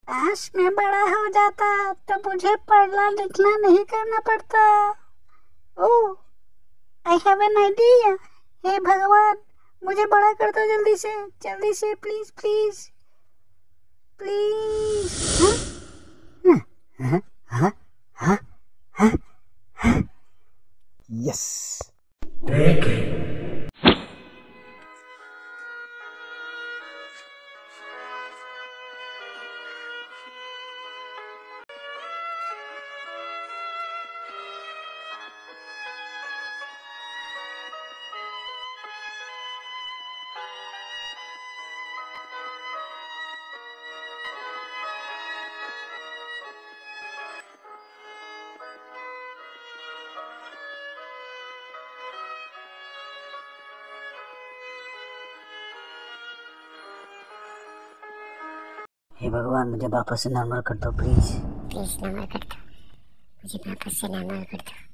काश मैं बड़ा हो जाता तो मुझे पढ़ना लिखना नहीं करना पड़ता। Oh, I have an idea. हे भगवान, मुझे बड़ा कर दो जल्दी से, प्लीज प्लीज प्लीज। हाँ हाँ हाँ हाँ हाँ। यस। हे भगवान, मुझे वापस से नॉर्मल कर दो प्लीज। प्लीज नॉर्मल कर दो, मुझे वापस से नॉर्मल कर दो।